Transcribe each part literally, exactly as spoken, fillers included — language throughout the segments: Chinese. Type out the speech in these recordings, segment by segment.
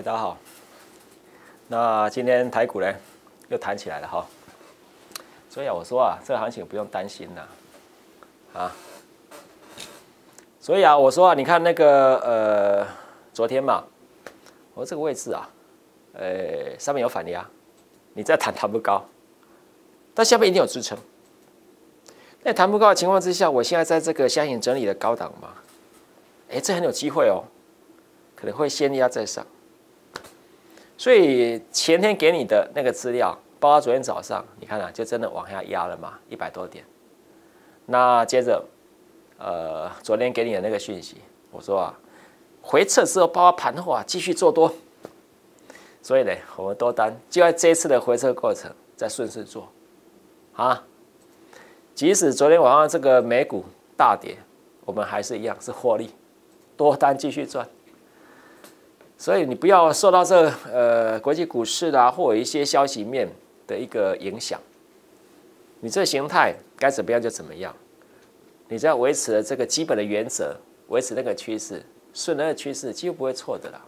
大家好。那今天台股呢又弹起来了哈，所以啊，我说啊，这个行情不用担心啦，啊，所以啊，我说啊，你看那个呃，昨天嘛，我说这个位置啊，呃，上面有反压，你再弹弹不高，但下面一定有支撑。那弹不高的情况之下，我现在在这个箱型整理的高档嘛，哎，这很有机会哦，可能会先压再上。所以前天给你的那个资料，包括昨天早上，你看啊，就真的往下压了嘛，一百多点。那接着，呃，昨天给你的那个讯息，我说啊，回撤之后，包括盘后啊，继续做多。所以呢，我们多单就在这一次的回撤过程，再顺势做啊。即使昨天晚上这个美股大跌，我们还是一样是获利，多单继续赚。所以你不要受到这呃国际股市啦，或者一些消息面的一个影响，你这形态该怎么样就怎么样，你只要维持了这个基本的原则，维持那个趋势，顺那个趋势，几乎不会错的啦。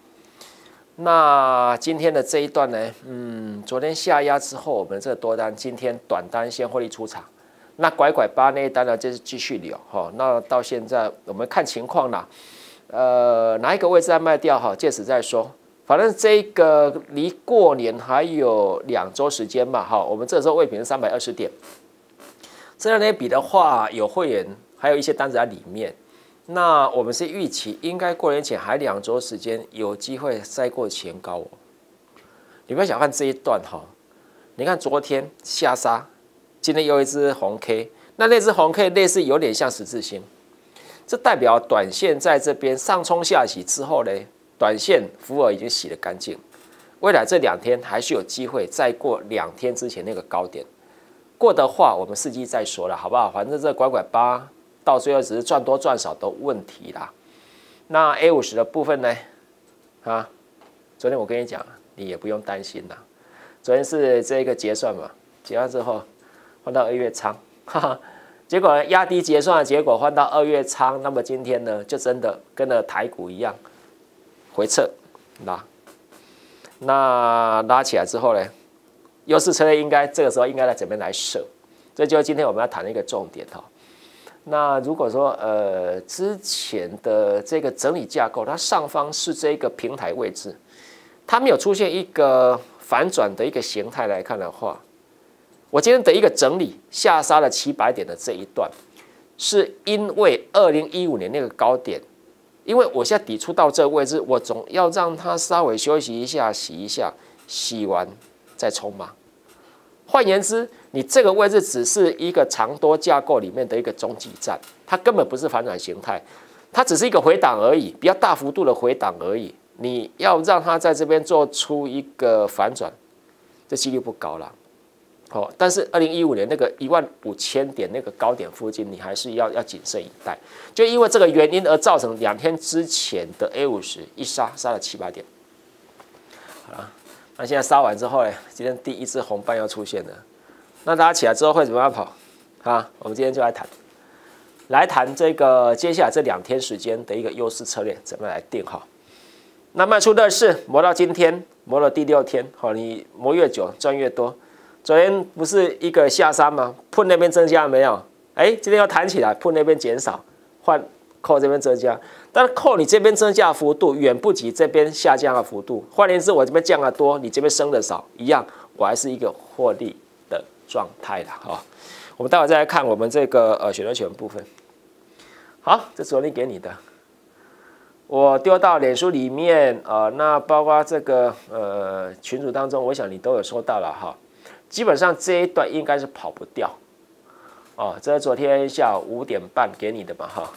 那今天的这一段呢，嗯，昨天下压之后，我们这个多单今天短单先获利出场，那拐拐八那一单呢，就是继续留哈。那到现在我们看情况啦。呃，哪一个位置再卖掉哈？届时再说。反正这个离过年还有两周时间嘛，哈，我们这时候未平三百二十点，这两天比的话，有会员还有一些单子在里面。那我们是预期应该过年前还两周时间，有机会再过前高哦。你不要小看这一段哈，你看昨天下杀，今天又一只红 K， 那那只红 K 类似有点像十字星。这代表短线在这边上冲下洗之后呢，短线浮额已经洗得干净，未来这两天还是有机会再过两天之前那个高点，过的话我们伺机再说了，好不好？反正这拐拐八到最后只是赚多赚少的问题啦。那 A 五十 的部分呢，啊，昨天我跟你讲，你也不用担心啦。昨天是这个结算嘛，结算之后换到二月仓，哈哈。结果压低结算的结果换到二月仓，那么今天呢，就真的跟了台股一样回撤拉，那拉起来之后呢，优势策略应该这个时候应该来怎么样来设？这就是今天我们要谈的一个重点哈。那如果说呃之前的这个整理架构，它上方是这个平台位置，它没有出现一个反转的一个形态来看的话。我今天的一个整理下杀了七百点的这一段，是因为二零一五年那个高点，因为我现在抵触到这个位置，我总要让它稍微休息一下，洗一下，洗完再冲嘛。换言之，你这个位置只是一个长多架构里面的一个中继站，它根本不是反转形态，它只是一个回档而已，比较大幅度的回档而已。你要让它在这边做出一个反转，这几率不高啦。哦，但是二零一五年那个一万五千点那个高点附近，你还是要要谨慎以待。就因为这个原因而造成两天之前的 A 五十 一杀杀了七百点。好了，那现在杀完之后呢，今天第一只红棒要出现了。那大家起来之后会怎么样跑？啊，我们今天就来谈，来谈这个接下来这两天时间的一个优势策略怎么来定哈。那卖出热势磨到今天，磨了第六天，好，你磨越久赚越多。昨天不是一个下杀吗？Put那边增加了没有？哎，今天要弹起来 ，Put那边减少，换 Call 这边增加。但是 Call 你这边增加的幅度远不及这边下降的幅度。换言之，我这边降的多，你这边升的少，一样，我还是一个获利的状态啦。哈、哦，我们待会再来看我们这个呃选择权部分。好，这昨天给你的，我丢到脸书里面，呃，那包括这个呃群组当中，我想你都有收到了哈。基本上这一段应该是跑不掉，哦，这是昨天下午五点半给你的嘛，哈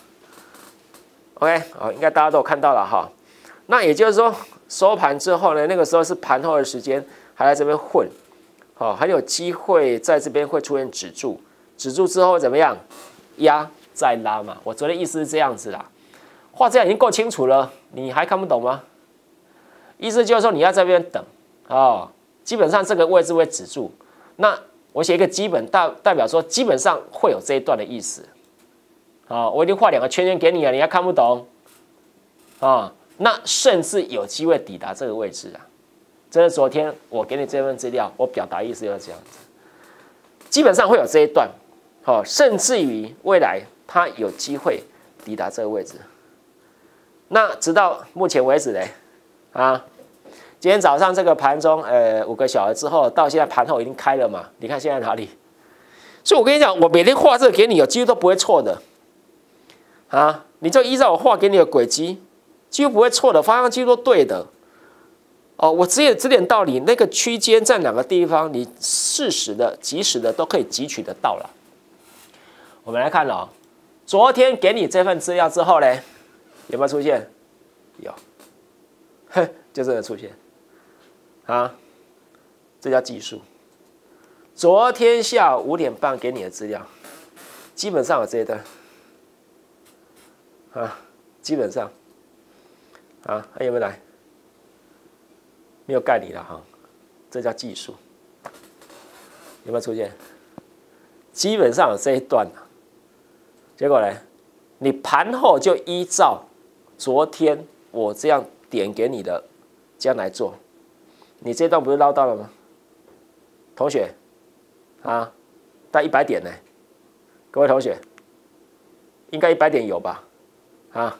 ，OK， 哦，应该大家都有看到了哈。那也就是说，收盘之后呢，那个时候是盘后的时间，还在这边混，好，还有机会在这边会出现止住，止住之后怎么样？压再拉嘛。我昨天意思是这样子啦，话这样已经够清楚了，你还看不懂吗？意思就是说你要在这边等，哦，基本上这个位置会止住。那我写一个基本代代表说，基本上会有这一段的意思。好，我已经画两个圈圈给你了，你还看不懂啊？ 那甚至有机会抵达这个位置啊。这是昨天我给你这份资料，我表达意思就是这样子，基本上会有这一段，好，甚至于未来它有机会抵达这个位置。那直到目前为止呢，啊，今天早上这个盘中，呃，五个小时之后，到现在盘后已经开了嘛？你看现在哪里？所以我跟你讲，我每天画这个给你，有几乎都不会错的，啊，你就依照我画给你的轨迹，几乎不会错的，方向几乎都对的。哦，我只有指点道理，那个区间在哪个地方，你适时的、及时的都可以汲取得到了。我们来看哦，昨天给你这份资料之后呢，有没有出现？有，哼，就这个出现，啊，这叫技术。昨天下午五点半给你的资料，基本上有这一段，啊，基本上，啊，还有没有来？没有盖你了哈，这叫技术，有没有出现？基本上有这一段，结果呢，你盘后就依照昨天我这样点给你的这样来做，你这段不是捞到了吗？同学，啊，大概一百点呢，各位同学，应该一百点有吧？啊，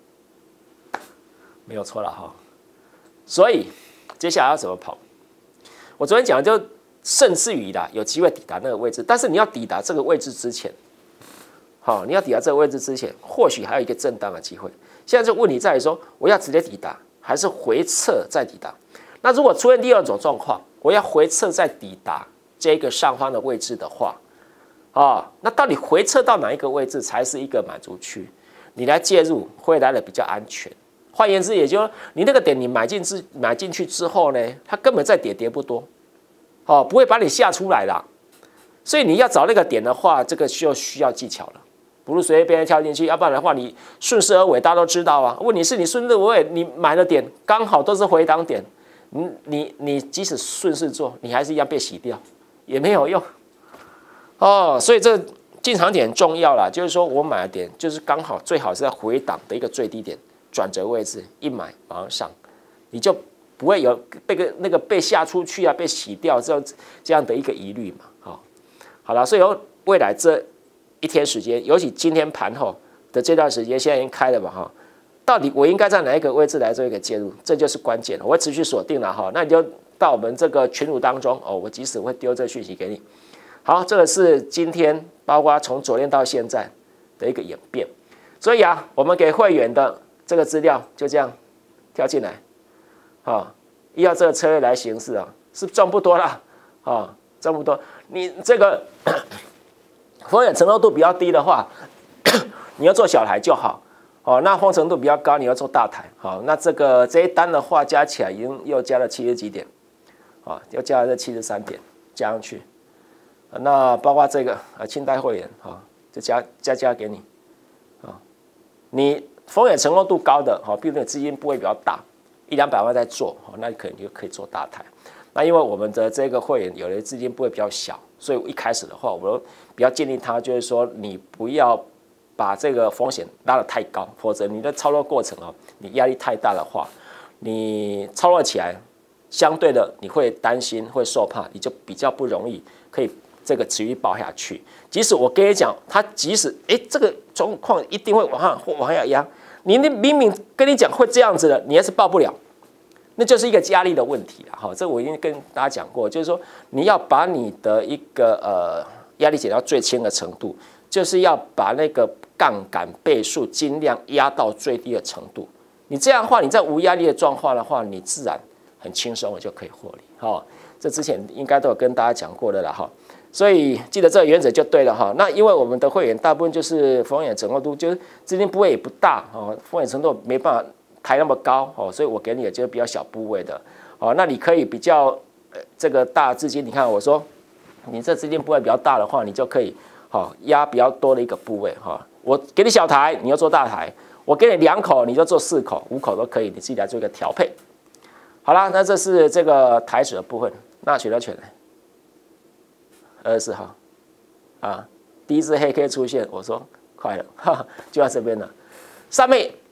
没有错了哈，所以。接下来要怎么跑？我昨天讲的就甚至于啦，有机会抵达那个位置，但是你要抵达这个位置之前，好，你要抵达这个位置之前，或许还有一个震荡的机会。现在这个问题在于说，我要直接抵达，还是回撤再抵达？那如果出现第二种状况，我要回撤再抵达这个上方的位置的话，啊，那到底回撤到哪一个位置才是一个满足区？你来介入会来的比较安全。换言之，也就是你那个点你买进之买进去之后呢，它根本再跌跌不多，哦，不会把你吓出来啦。所以你要找那个点的话，这个就需要技巧了，不是随随便便跳进去，要不然的话你顺势而为，大家都知道啊。问题是你顺势而为，你买的点刚好都是回档点，你你你即使顺势做，你还是一样被洗掉，也没有用。哦，所以这进场点很重要啦，就是说我买的点就是刚好最好是在回档的一个最低点。转折位置一买马上上，你就不会有被个那个被下出去啊，被洗掉这样这样的一个疑虑嘛。好，好了，所以未来这一天时间，尤其今天盘后的这段时间，现在已经开了嘛哈，到底我应该在哪一个位置来做一个介入，这就是关键了。我会持续锁定了哈，那你就到我们这个群组当中哦，我即使会丢这个讯息给你。好，这个是今天包括从昨天到现在的一个演变，所以啊，我们给会员的。这个资料就这样跳进来，啊，依照这个策略来行事啊，是赚不多啦，啊，赚不多。你这个风险承受度比较低的话，你要做小台就好，哦，那风险程度比较高，你要做大台，好，那这个这一单的话加起来已经又加了七十几点，啊，又加了这七十三点加上去，那包括这个啊，清代会员啊，就加加加给你，啊，你。风险承受度高的，哈，比如你资金部位比较大，一两百万在做，那你可能就可以做大台。那因为我们的这个会员有的资金部位比较小，所以一开始的话，我都比较建议他，就是说你不要把这个风险拉得太高，否则你的操作过程啊，你压力太大的话，你操作起来相对的你会担心会受怕，你就比较不容易可以这个持续抱下去。即使我跟你讲，它即使哎这个状况一定会往上或往下压。你那明明跟你讲会这样子的，你还是报不了，那就是一个压力的问题了。好，这我已经跟大家讲过，就是说你要把你的一个呃压力减到最轻的程度，就是要把那个杠杆倍数尽量压到最低的程度。你这样的话，你在无压力的状况的话，你自然很轻松的就可以获利。好，这之前应该都有跟大家讲过的了哈。所以记得这个原则就对了哈。那因为我们的会员大部分就是风险承受度，就是资金部位也不大哦，风险程度没办法抬那么高哦，所以我给你的就是比较小部位的哦。那你可以比较呃这个大资金，你看我说你这资金部位比较大的话，你就可以好压比较多的一个部位哈。我给你小台，你要做大台；我给你两口，你就做四口、五口都可以，你自己来做一个调配。好啦，那这是这个台指的部分，那选择权呢？二十四号，啊，第一只黑 K 出现，我说快了，哈哈，就在这边了。上面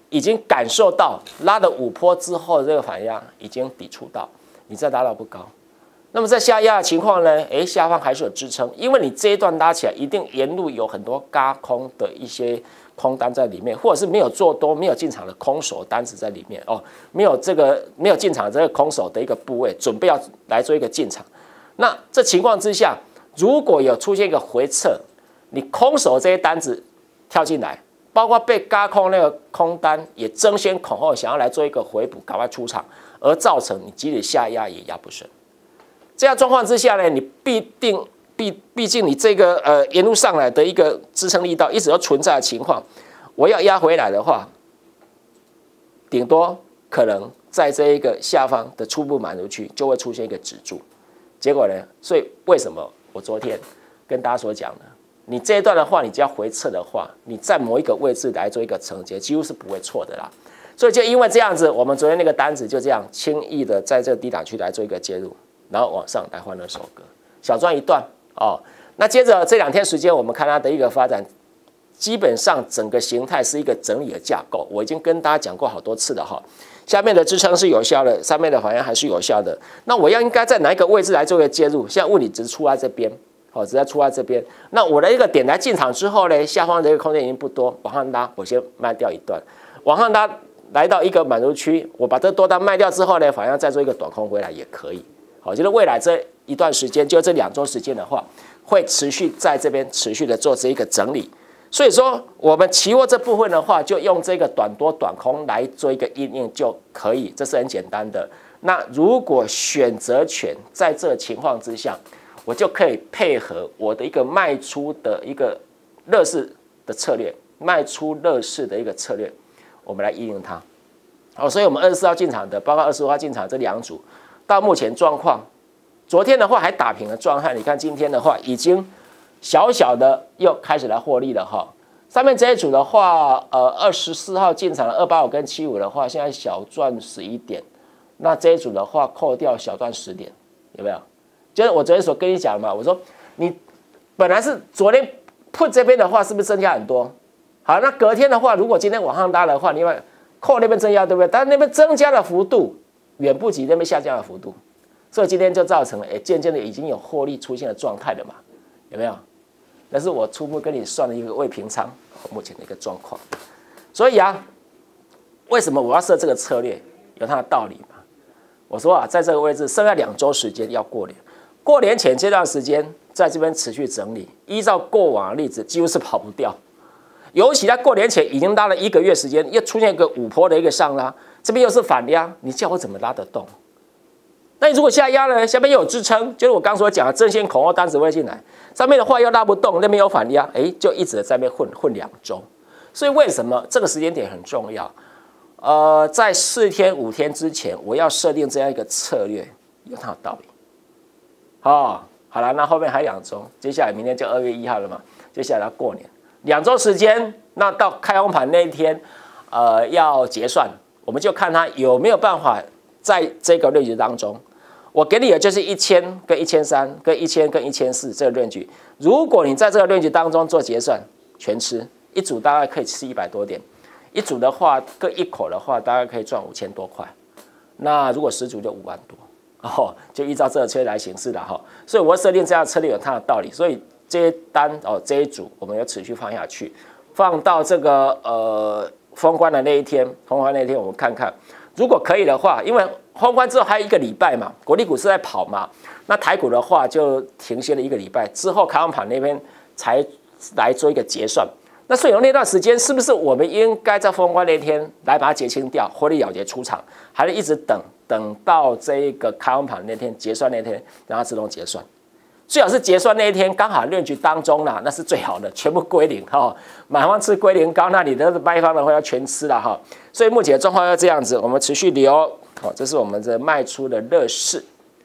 已经感受到拉了五波之后，这个反压已经抵触到，你再拉到不高。那么在下压的情况呢？哎，下方还是有支撑，因为你这一段拉起来，一定沿路有很多轧空的一些空单在里面，或者是没有做多、没有进场的空手单子在里面哦，没有这个没有进场这个空手的一个部位，准备要来做一个进场。那这情况之下，如果有出现一个回撤，你空手这些单子跳进来，包括被轧空那个空单也争先恐后想要来做一个回补，赶快出场，而造成你即使下压也压不顺。这样状况之下呢，你必定毕毕竟你这个呃沿路上来的一个支撑力道一直都存在的情况，我要压回来的话，顶多可能在这一个下方的初步满足区就会出现一个止住。结果呢，所以为什么我昨天跟大家所讲的，你这一段的话，你只要回撤的话，你在某一个位置来做一个承接，几乎是不会错的啦。所以就因为这样子，我们昨天那个单子就这样轻易的在这个低档区来做一个介入。然后往上来换了首歌，小赚一段哦。那接着这两天时间，我们看它的一个发展，基本上整个形态是一个整理的架构。我已经跟大家讲过好多次了哈。下面的支撑是有效的，上面的反压还是有效的。那我要应该在哪一个位置来做一个介入？现在问题只是出在这边，好、哦，只在出在这边。那我的一个点来进场之后呢，下方的一个空间已经不多，往上拉，我先卖掉一段，往上拉来到一个满足区，我把这多单卖掉之后呢，反而再做一个短空回来也可以。好，就是未来这一段时间，就这两周时间的话，会持续在这边持续的做这一个整理。所以说，我们期货这部分的话，就用这个短多短空来做一个因应就可以，这是很简单的。那如果选择权在这情况之下，我就可以配合我的一个卖出的一个热市的策略，卖出热市的一个策略，我们来因应它。好，所以我们二十四号进场的，包括二十五号进场这两组。到目前状况，昨天的话还打平了状态，你看今天的话已经小小的又开始来获利了哈。上面这一组的话，呃，二十四号进场了二八五跟七五的话，现在小赚十一点。那这一组的话扣掉小赚十点，有没有？就是我昨天所跟你讲嘛，我说你本来是昨天 put 这边的话，是不是增加很多？好，那隔天的话，如果今天往上拉的话，你看扣那边增加对不对？但是那边增加的幅度远不及那边下降的幅度，所以今天就造成了，哎，渐渐的已经有获利出现的状态了嘛，有没有？那是我初步跟你算的一个未平仓目前的一个状况。所以啊，为什么我要设这个策略？有它的道理嘛。我说啊，在这个位置剩下两周时间要过年，过年前这段时间在这边持续整理，依照过往的例子，几乎是跑不掉。尤其在过年前已经拉了一个月时间，又出现一个五波的一个上拉。这边又是反压，你叫我怎么拉得动？那你如果下压呢？下面又有支撑，就是我刚所讲的争先恐后单子会进来，上面的话又拉不动，那边有反压，哎，就一直在那边混混两周。所以为什么这个时间点很重要？呃，在四天五天之前，我要设定这样一个策略，有它的道理。哦，好了，那后面还两周，接下来明天就二月一号了嘛，接下来要过年，两周时间，那到开红盘那一天，呃，要结算。我们就看它有没有办法在这个range当中，我给你的就是一千跟一千三跟一千跟一千四这个range。如果你在这个range当中做结算，全吃一组大概可以吃一百多点，一组的话各一口的话大概可以赚五千多块。那如果十组就五万多哦，就依照这个策略来行事的哈。所以我设定这样的策略有它的道理，所以这一单哦这一组我们要持续放下去，放到这个呃。封关的那一天，封关那一天，我们看看，如果可以的话，因为封关之后还有一个礼拜嘛，国力股是在跑嘛，那台股的话就停歇了一个礼拜，之后开放盘那边才来做一个结算。那所以那段时间，是不是我们应该在封关那天来把它结清掉，获利了结出场，还是一直等等到这个开放盘那天结算那天，让它自动结算？最好是结算那一天刚好range当中啦，那是最好的，全部归零哈。买方吃归零高，那你的卖方的话要全吃了哈。所以目前的状况要这样子，我们持续留。好，这是我们的卖出的热市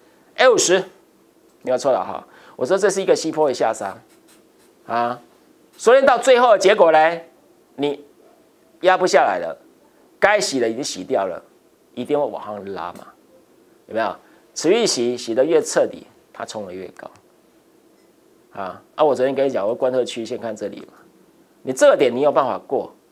A 五十，没有错了哈。我说这是一个西坡的下杀啊，所以到最后的结果呢，你压不下来了，该洗的已经洗掉了，一定会往上拉嘛，有没有？持续洗，洗得越彻底，它冲得越高。啊啊！我昨天跟你讲，我观测曲线看这里嘛，你这个点你有办法过，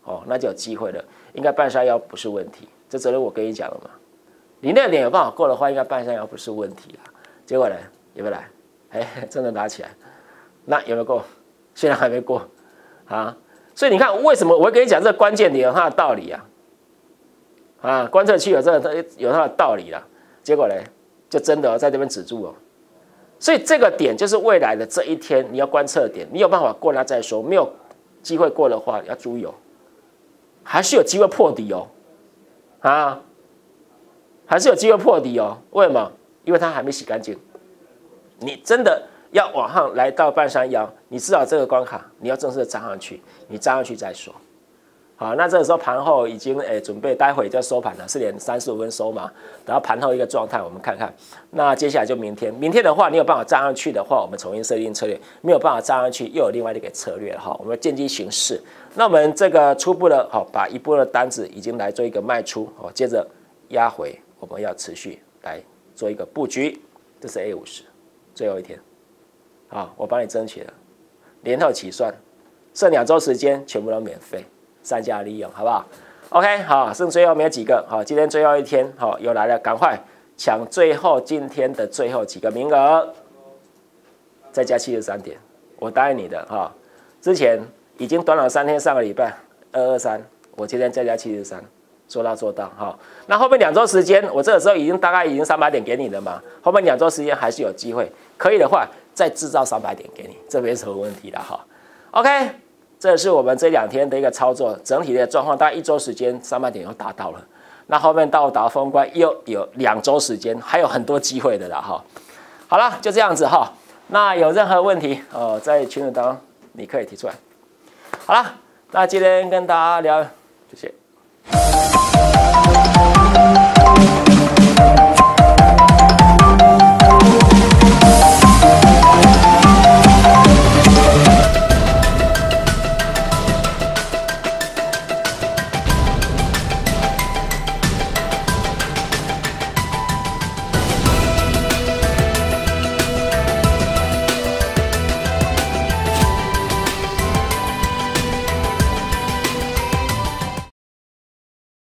哦，那就有机会了。应该半山腰不是问题，这责任我跟你讲了嘛。你那个点有办法过的话，应该半山腰不是问题啦。结果呢，有没有来？哎，真的拿起来，那有没有过？现在还没过啊。所以你看，为什么我会跟你讲这个关键点有它的道理啊？啊，观测器有这个有它的道理啦。结果呢，就真的在这边止住哦。所以这个点就是未来的这一天你要观测点，你有办法过那再说，没有机会过的话要注意哦，还是有机会破底哦，啊，还是有机会破底哦。为什么？因为它还没洗干净。你真的要往上来到半山腰，你至少这个关卡你要正式的站上去，你站上去再说。好，那这个时候盘后已经诶准备，待会就要收盘了，四点三十五分收嘛。然后盘后一个状态，我们看看。那接下来就明天，明天的话，你有办法站上去的话，我们重新设定策略；没有办法站上去，又有另外一个策略了哈。我们见机行事。那我们这个初步的，好，把一波的单子已经来做一个卖出，哦，接着压回，我们要持续来做一个布局。这是 A 五十，最后一天，好，我帮你争取了，年后起算，剩两周时间，全部都免费。善加利用，好不好 ？OK， 好，剩最后没有几个，好，今天最后一天，好，又来了，赶快抢最后今天的最后几个名额，再加七十三点，我答应你的哈。之前已经短了三天，上个礼拜二二三，我今天再加七十三，说到做到哈。那后面两周时间，我这个时候已经大概已经三百点给你了嘛，后面两周时间还是有机会，可以的话再制造三百点给你，这没什么问题的哈。OK。这是我们这两天的一个操作，整体的状况大概一周时间三百点又达到了，那后面到达封关又有两周时间，还有很多机会的啦哈。好了，就这样子哈。那有任何问题哦，在群组当中你可以提出来。好了，那今天跟大家聊，谢谢。